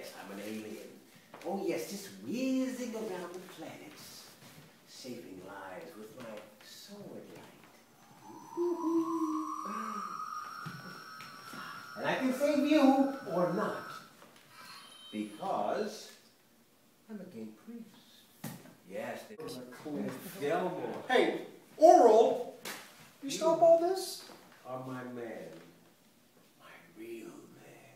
yes, I'm an alien. Oh yes, just whizzing around the planets, saving lives with my sword light. And I can save you, or not, because I'm a gay priest. Yes, there's a Cliff Delmore. Hey, Oral, you stop all this? Are my man, my real man.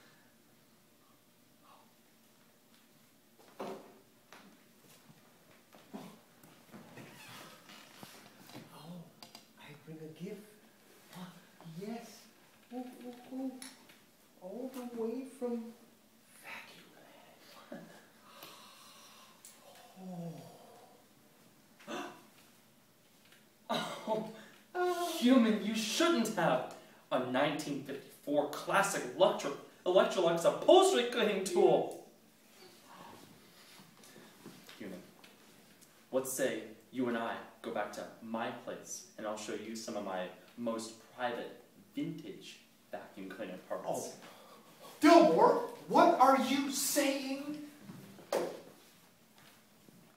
Oh, I bring a gift. Yes. Oh, oh, oh. All the way from Vacuum Oh, Human, you shouldn't have. A 1954 classic Electrolux upholstery cleaning tool. Human, what say you and I go back to my place and I'll show you some of my most private vintage vacuum cleaner parts. Oh, Fillmore, what are you saying?